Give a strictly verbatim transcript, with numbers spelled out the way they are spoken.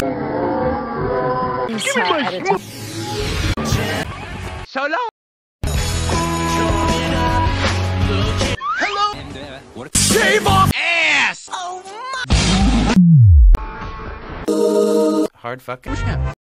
Give me my smoke. So long. Hello. Shave off ass. Oh my. Hard fucking.